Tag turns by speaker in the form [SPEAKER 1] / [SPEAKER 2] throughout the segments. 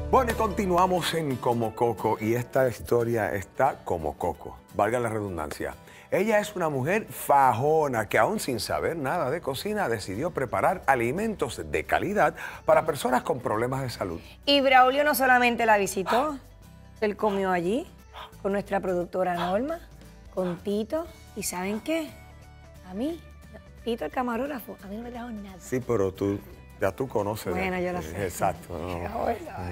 [SPEAKER 1] Bueno, y continuamos en Como Coco y esta historia está como Coco, valga la redundancia. Ella es una mujer fajona que aún sin saber nada de cocina decidió preparar alimentos de calidad para personas con problemas de salud.
[SPEAKER 2] Y Braulio no solamente la visitó, él comió allí con nuestra productora Norma, con Tito, y ¿saben qué? A mí, Tito el camarógrafo, a mí no me trajo nada.
[SPEAKER 1] Sí, pero ya tú conoces.
[SPEAKER 2] Bueno, yo lo sé.
[SPEAKER 1] Exacto. No.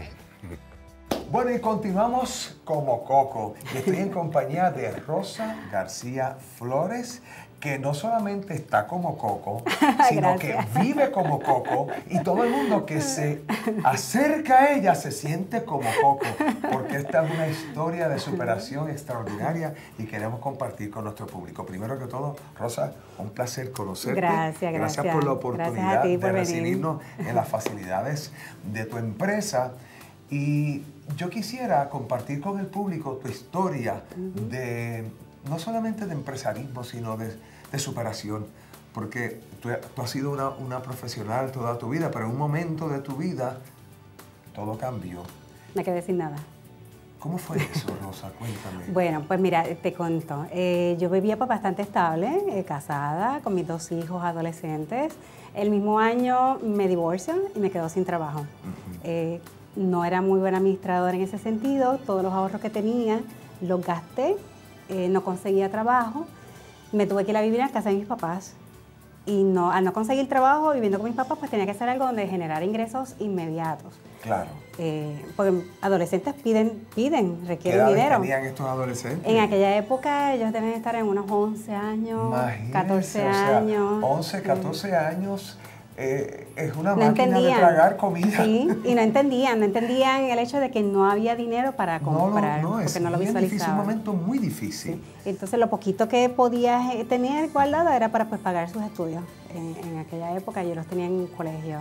[SPEAKER 3] Bueno, y continuamos como Coco. Y estoy en compañía de Rosa García Flores, que no solamente está como Coco, sino que vive como Coco, y todo el mundo que se acerca a ella se siente como Coco, porque esta es una historia de superación extraordinaria y queremos compartir con nuestro público. Primero que todo, Rosa, un placer conocerte.
[SPEAKER 2] Gracias
[SPEAKER 3] por la oportunidad
[SPEAKER 2] a ti por
[SPEAKER 3] de
[SPEAKER 2] venir.
[SPEAKER 3] recibirnos en las facilidades de tu empresa. Y yo quisiera compartir con el público tu historia de, no solamente de empresarismo, sino de superación. Porque tú has sido una profesional toda tu vida, pero en un momento de tu vida todo cambió.
[SPEAKER 4] Me quedé sin nada.
[SPEAKER 3] ¿Cómo fue eso, Rosa? Cuéntame.
[SPEAKER 4] Bueno, pues mira, te cuento. Yo vivía pues bastante estable, casada, con mis 2 hijos adolescentes. El mismo año me divorcio y me quedo sin trabajo. No era muy buena administradora en ese sentido. Todos los ahorros que tenía los gasté, no conseguía trabajo. Me tuve que ir a vivir a casa de mis papás. Y al no conseguir trabajo viviendo con mis papás, pues tenía que hacer algo donde generar ingresos inmediatos.
[SPEAKER 3] Claro.
[SPEAKER 4] Porque adolescentes requieren dinero.
[SPEAKER 3] ¿Qué edades tenían estos adolescentes?
[SPEAKER 4] En aquella época ellos deben estar en unos 11 años,
[SPEAKER 3] Imagínense,
[SPEAKER 4] 14
[SPEAKER 3] o sea,
[SPEAKER 4] años.
[SPEAKER 3] 11, 14 años. Es una
[SPEAKER 4] No
[SPEAKER 3] máquina
[SPEAKER 4] entendían.
[SPEAKER 3] de tragar comida.
[SPEAKER 4] Sí, y no entendían el hecho de que no había dinero para comprar, porque no lo
[SPEAKER 3] bien difícil, un
[SPEAKER 4] visualizaban.
[SPEAKER 3] momento muy difícil.
[SPEAKER 4] Sí. Entonces lo poquito que podía tener guardado era para pues, pagar sus estudios. En aquella época yo los tenía en un colegio.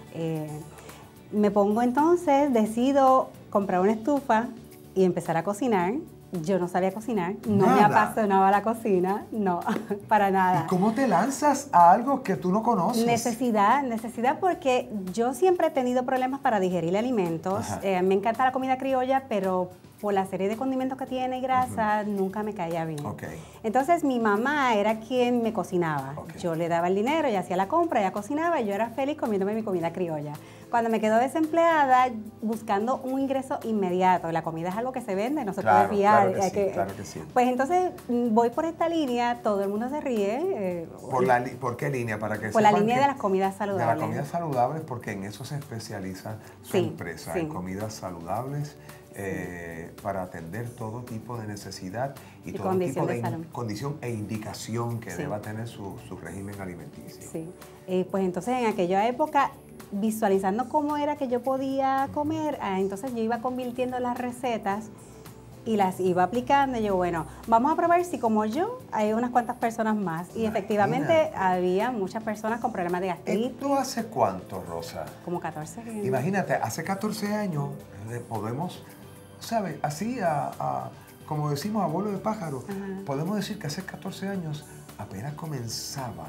[SPEAKER 4] Me pongo entonces, decido comprar una estufa y empezar a cocinar. Yo no sabía cocinar, no me apasionaba la cocina, no, para nada.
[SPEAKER 3] ¿Y cómo te lanzas a algo que tú no conoces?
[SPEAKER 4] Necesidad porque yo siempre he tenido problemas para digerir alimentos. Me encanta la comida criolla, pero por la serie de condimentos que tiene y grasa, nunca me caía bien. Entonces mi mamá era quien me cocinaba. Yo le daba el dinero, ella hacía la compra, ella cocinaba y yo era feliz comiéndome mi comida criolla. Cuando me quedo desempleada, buscando un ingreso inmediato, la comida es algo que se vende, no se puede fiar.
[SPEAKER 3] Claro que sí.
[SPEAKER 4] Pues entonces voy por esta línea, todo el mundo se ríe.
[SPEAKER 3] ¿Por qué línea?
[SPEAKER 4] Por la línea de las comidas saludables.
[SPEAKER 3] De las comidas saludables, porque en eso se especializa su empresa, en comidas saludables. Para atender todo tipo de necesidad y todo tipo de condición e indicación que deba tener su régimen alimenticio.
[SPEAKER 4] Sí, pues entonces en aquella época, visualizando cómo era que yo podía comer, entonces yo iba convirtiendo las recetas y las iba aplicando. Y yo, bueno, vamos a probar si como yo hay unas cuantas personas más. Y efectivamente había muchas personas con problemas de gastritis.
[SPEAKER 3] ¿Esto hace cuánto, Rosa?
[SPEAKER 4] Como 14 años.
[SPEAKER 3] Imagínate, hace 14 años podemos, ¿sabes? Así, como decimos, abuelo de pájaro, podemos decir que hace 14 años apenas comenzaba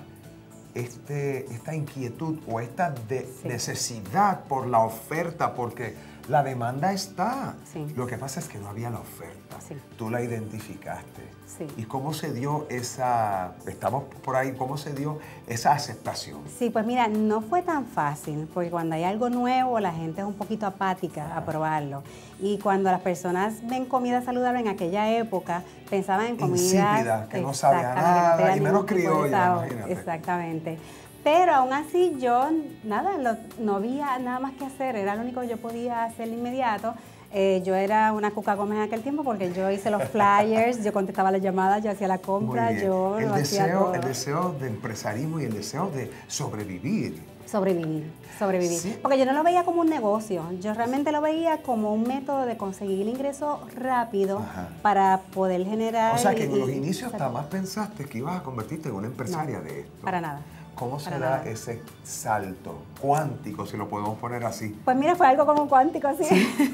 [SPEAKER 3] esta inquietud o esta necesidad por la oferta, porque la demanda está. Lo que pasa es que no había la oferta. Tú la identificaste. ¿Y cómo se dio estamos por ahí, cómo se dio esa aceptación?
[SPEAKER 4] Sí, pues mira, no fue tan fácil, porque cuando hay algo nuevo, la gente es un poquito apática a probarlo. Y cuando las personas ven comida saludable en aquella época, pensaban en comida
[SPEAKER 3] insípida, que no sabía nada, y menos criolla, imagínate.
[SPEAKER 4] Exactamente. Pero aún así yo, no había nada más que hacer, era lo único que yo podía hacer de inmediato. Yo era una Cuca Gómez en aquel tiempo porque yo hice los flyers, yo contestaba las llamadas, yo hacía la compra, yo lo hacía todo.
[SPEAKER 3] El deseo de empresarismo y el deseo de sobrevivir.
[SPEAKER 4] Sobrevivir. Sí. Porque yo no lo veía como un negocio, yo realmente lo veía como un método de conseguir ingreso rápido para poder generar...
[SPEAKER 3] O sea que en los inicios jamás pensaste que ibas a convertirte en una empresaria de esto.
[SPEAKER 4] Para nada.
[SPEAKER 3] ¿Cómo se da ese salto cuántico, si lo podemos poner así?
[SPEAKER 4] Pues mira, fue algo como cuántico, ¿sí?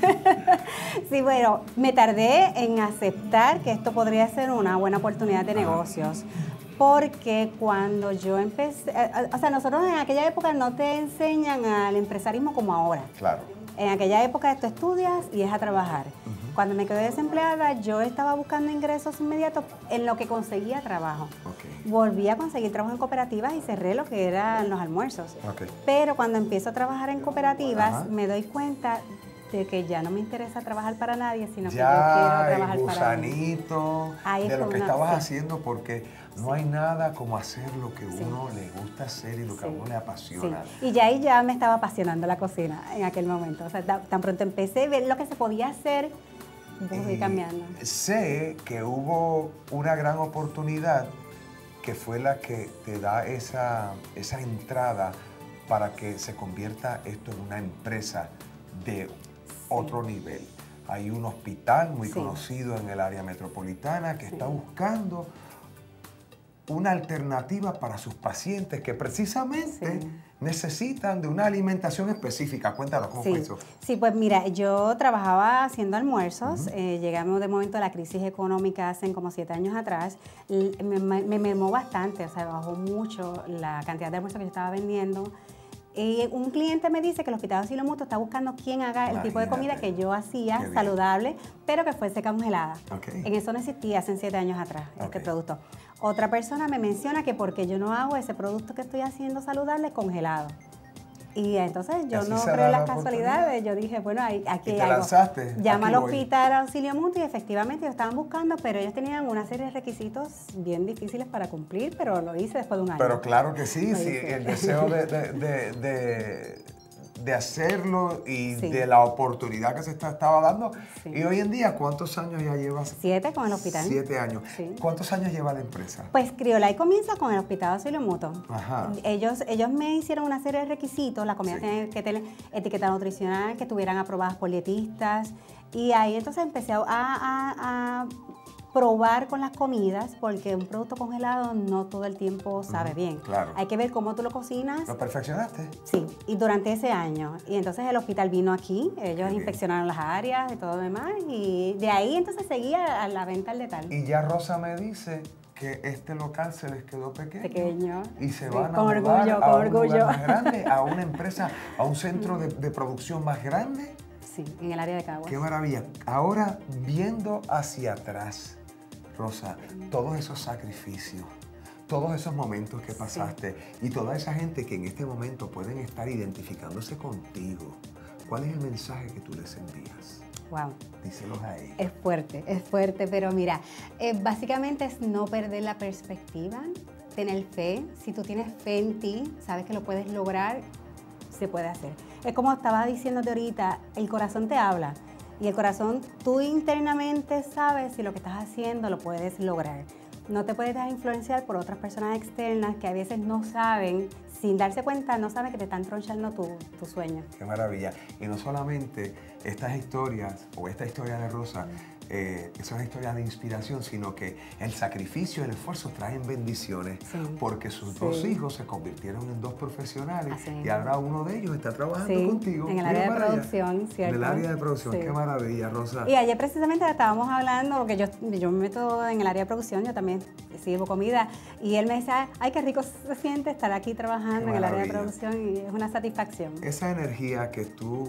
[SPEAKER 4] Sí, bueno, me tardé en aceptar que esto podría ser una buena oportunidad de negocios. Porque cuando yo empecé, o sea, nosotros en aquella época no te enseñan al empresarismo como ahora.
[SPEAKER 3] Claro.
[SPEAKER 4] En aquella época tú estudias y es a trabajar. Cuando me quedé desempleada, yo estaba buscando ingresos inmediatos en lo que conseguía trabajo. Volví a conseguir trabajo en cooperativas y cerré lo que eran los almuerzos. Pero cuando empiezo a trabajar en cooperativas, me doy cuenta de que ya no me interesa trabajar para nadie, sino que yo quiero trabajar para mí.
[SPEAKER 3] Gusanito de lo que estabas haciendo, porque no hay nada como hacer lo que uno le gusta hacer y lo que a uno le apasiona.
[SPEAKER 4] Y ya ahí ya me estaba apasionando la cocina en aquel momento. O sea, tan pronto empecé a ver lo que se podía hacer, voy cambiando.
[SPEAKER 3] Sé que hubo una gran oportunidad que fue la que te da esa entrada para que se convierta esto en una empresa de otro nivel. Hay un hospital muy conocido en el área metropolitana que está buscando una alternativa para sus pacientes que precisamente necesitan de una alimentación específica. Cuéntanos, ¿cómo fue eso?
[SPEAKER 4] Sí, pues mira, yo trabajaba haciendo almuerzos. Llegamos de momento a la crisis económica hace como 7 años atrás. Me mermó bastante, o sea, bajó mucho la cantidad de almuerzos que yo estaba vendiendo. Un cliente me dice que el Hospital Auxilio Mutuo está buscando quien haga el tipo de comida que yo hacía, saludable, pero que fuese congelada. En eso no existía hace 7 años atrás, este producto. Otra persona me menciona que porque yo no hago ese producto que estoy haciendo saludable congelado. Y entonces yo no creo en las casualidades, yo dije, bueno, aquí hay algo. Llama al Hospital Auxilio Mutuo y efectivamente ellos estaban buscando, pero ellos tenían una serie de requisitos bien difíciles para cumplir, pero lo hice después de un año.
[SPEAKER 3] Pero claro que sí, el deseo de hacerlo y de la oportunidad que se estaba dando. Y hoy en día, ¿cuántos años ya llevas?
[SPEAKER 4] 7 con el hospital.
[SPEAKER 3] 7 años. ¿Cuántos años lleva la empresa?
[SPEAKER 4] Pues Criolay comienza con el Hospital Auxilio Mutuo. Ellos me hicieron una serie de requisitos. La comida tenía que tener etiqueta nutricional, que estuvieran aprobadas por dietistas. Y ahí entonces empecé a probar con las comidas, porque un producto congelado no todo el tiempo sabe bien. Hay que ver cómo tú lo cocinas.
[SPEAKER 3] ¿Lo perfeccionaste?
[SPEAKER 4] Sí, y durante ese año. Y entonces el hospital vino aquí, ellos inspeccionaron las áreas y todo lo demás, y de ahí entonces seguía a la venta al detalle.
[SPEAKER 3] Y ya Rosa me dice que este local se les quedó pequeño. Y se van a
[SPEAKER 4] con
[SPEAKER 3] mudar a un
[SPEAKER 4] orgullo.
[SPEAKER 3] lugar más grande, a una empresa, a un centro de producción más grande.
[SPEAKER 4] Sí, en el área de Caguas.
[SPEAKER 3] Qué maravilla. Ahora, viendo hacia atrás, Rosa, todos esos sacrificios, todos esos momentos que pasaste y toda esa gente que en este momento pueden estar identificándose contigo, ¿cuál es el mensaje que tú les envías?
[SPEAKER 4] Wow.
[SPEAKER 3] Díselos a ellos.
[SPEAKER 4] Es fuerte, pero mira, básicamente es no perder la perspectiva, tener fe. Si tú tienes fe en ti, sabes que lo puedes lograr, se puede hacer. Es como estaba diciéndote ahorita, el corazón te habla. Y el corazón, tú internamente sabes si lo que estás haciendo lo puedes lograr. No te puedes dejar influenciar por otras personas externas que a veces no saben, sin darse cuenta, no saben que te están tronchando tu sueño.
[SPEAKER 3] Qué maravilla. Y no solamente estas historias, o esta historia de Rosa, son historias de inspiración, sino que el sacrificio y el esfuerzo traen bendiciones, porque sus 2 hijos se convirtieron en 2 profesionales y ahora uno de ellos está trabajando contigo.
[SPEAKER 4] En el área de producción, ¿cierto?
[SPEAKER 3] En el área de producción, qué maravilla, Rosa.
[SPEAKER 4] Y ayer precisamente estábamos hablando, porque yo me meto en el área de producción, yo también sirvo comida, y él me decía, ay, qué rico se siente estar aquí trabajando en el área de producción, y es una satisfacción.
[SPEAKER 3] Esa energía que tú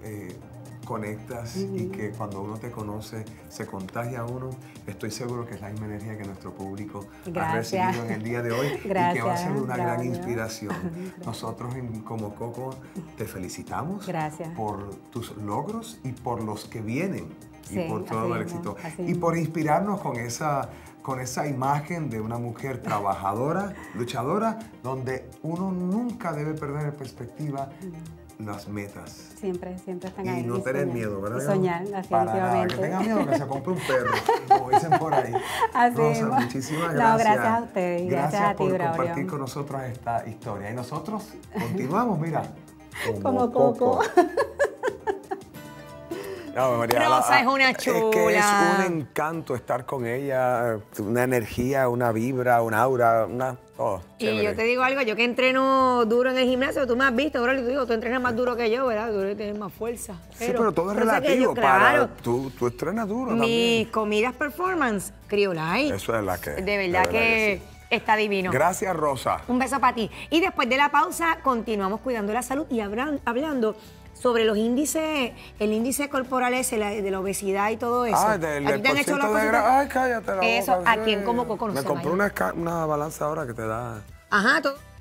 [SPEAKER 3] conectas y que cuando uno te conoce se contagia a uno, estoy seguro que es la misma energía que nuestro público ha recibido en el día de hoy y que va a ser una gran inspiración. Nosotros en Como Coco te felicitamos por tus logros y por los que vienen y por todo el éxito y por inspirarnos con esa imagen de una mujer trabajadora, luchadora, donde uno nunca debe perder de perspectiva las metas.
[SPEAKER 4] Siempre están ahí.
[SPEAKER 3] Y no tener miedo, ¿verdad?
[SPEAKER 4] Y soñar, definitivamente.
[SPEAKER 3] Para nada, que tenga miedo que se compre un perro, como dicen por ahí.
[SPEAKER 4] Así
[SPEAKER 3] Rosa, muchísimas gracias.
[SPEAKER 4] No, gracias a ustedes y gracias a ti,
[SPEAKER 3] por
[SPEAKER 4] Braulio,
[SPEAKER 3] compartir con nosotros esta historia. Y nosotros continuamos, mira,
[SPEAKER 4] como Coco.
[SPEAKER 1] No, María,
[SPEAKER 2] Rosa es una chula.
[SPEAKER 1] Es que es un encanto estar con ella, una energía, una vibra, un aura,
[SPEAKER 2] y yo te digo algo, yo que entreno duro en el gimnasio, tú me has visto, bro, y tú digo, tú entrenas más duro que yo, ¿verdad? Tú tienes más fuerza.
[SPEAKER 1] Pero todo es relativo, tú entrenas duro también.
[SPEAKER 2] Mis comidas performance, Criolay.
[SPEAKER 1] Eso es la que...
[SPEAKER 2] De verdad que está divino.
[SPEAKER 1] Gracias, Rosa.
[SPEAKER 2] Un beso para ti. Y después de la pausa, continuamos cuidando la salud y hablando sobre los índices, el índice corporal ese, de la obesidad y todo eso.
[SPEAKER 1] Ah,
[SPEAKER 2] ¿A
[SPEAKER 1] del
[SPEAKER 2] ti te han hecho la
[SPEAKER 1] porciento de
[SPEAKER 2] cosita?
[SPEAKER 1] grasa. Ay, cállate la
[SPEAKER 2] Eso,
[SPEAKER 1] boca.
[SPEAKER 2] aquí en Como Coco no
[SPEAKER 1] Me
[SPEAKER 2] se
[SPEAKER 1] compré
[SPEAKER 2] vaya.
[SPEAKER 1] una balanza ahora que te da...
[SPEAKER 2] Ajá, todo.